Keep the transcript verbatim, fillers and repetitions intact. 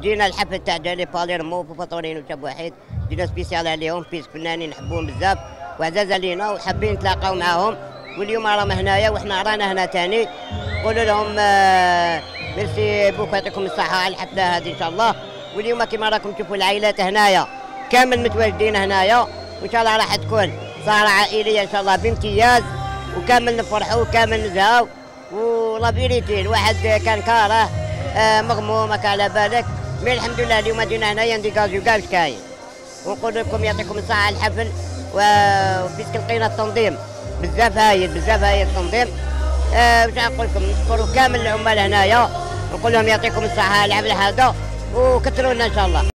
جينا الحفل تاع جالي باليرمو وفطورين وشاب واحد، جينا سبيسيال عليهم بيس فنانين نحبوهم بزاف وعزاز علينا وحابين نتلاقاو معاهم، واليوم راهم هنايا وحنا رانا هنا ثاني. نقول لهم آه ميرسي بوك يعطيكم الصحة على الحفلة هذه إن شاء الله. واليوم كما راكم تشوفوا العائلات هنايا كامل متواجدين هنايا، وإن شاء الله راح تكون سهرة عائلية إن شاء الله بامتياز، وكامل نفرحوا وكامل نزهاو. ولا فيريتي الواحد كان كاره آه مغموم هكا على بالك، مي الحمد لله اليوم جينا هنايا نديكازيو كاع واش كاين. ونقول لكم يعطيكم الصحة على الحفل، وبيسك لقينا التنظيم بزاف هايل بزاف هايل التنظيم. آه واش نقول لكم، نشكروا كامل العمال هنايا ونقول لهم يعطيكم الصحة على الحفل هذا وكثروا لنا ان شاء الله.